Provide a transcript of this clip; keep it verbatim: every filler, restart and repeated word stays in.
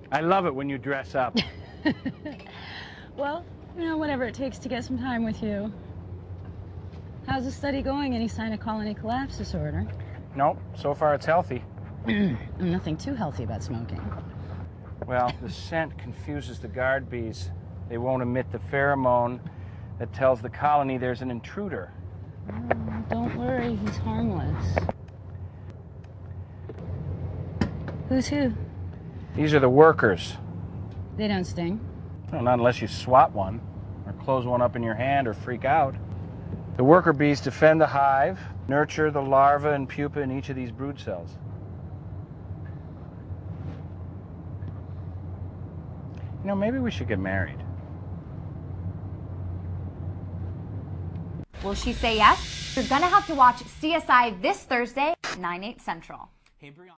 I love it when you dress up. Well, you know, whatever it takes to get some time with you. How's the study going? Any sign of colony collapse disorder? Nope, so far it's healthy. Nothing too healthy about smoking. Well, the scent confuses the guard bees. They won't emit the pheromone that tells the colony there's an intruder. Oh, don't worry, he's harmless. Who's who? These are the workers. They don't sting. Well, not unless you swat one, or close one up in your hand, or freak out. The worker bees defend the hive, nurture the larva and pupa in each of these brood cells. You know, maybe we should get married. Will she say yes? You're gonna have to watch C S I this Thursday, nine, eight Central. Hey, Brianna.